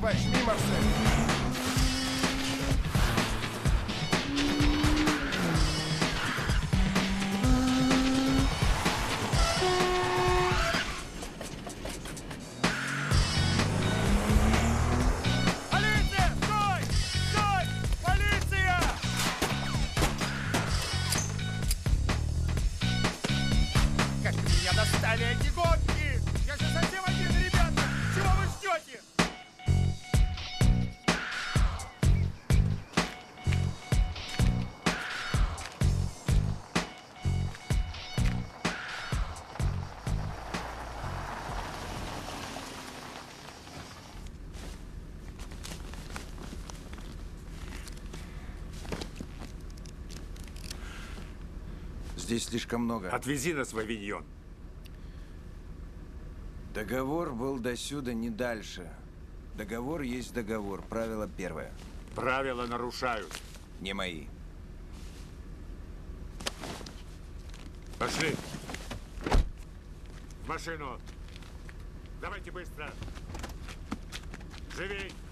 Давай, жми, Марсель. Достали эти гонки! Я же совсем один, ребята! Чего вы ждете? Здесь слишком много. Отвези нас в Авиньон. Договор был досюда, не дальше. Договор есть договор. Правило первое. Правила нарушают. Не мои. Пошли. В машину. Давайте быстро. Живей.